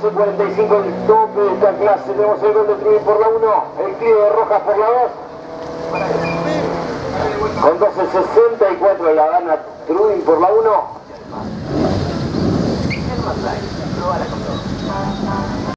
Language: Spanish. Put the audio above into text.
12.45 el tope de esta clase. Tenemos el gol de Trubin por la 1, el Clio de Rojas por la 2. Con 12.64 la gana Trubin por la 1.